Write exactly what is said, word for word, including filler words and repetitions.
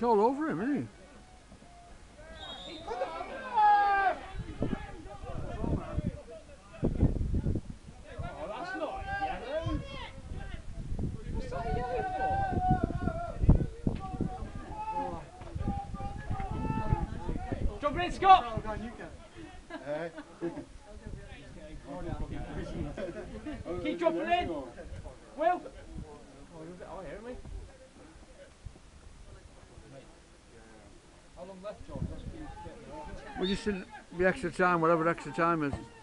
It's all over him, isn't he? Jump in, Scott! Keep jumping in! Will! Oh, hear me. How long left, John? We're just in the extra time, whatever extra time is.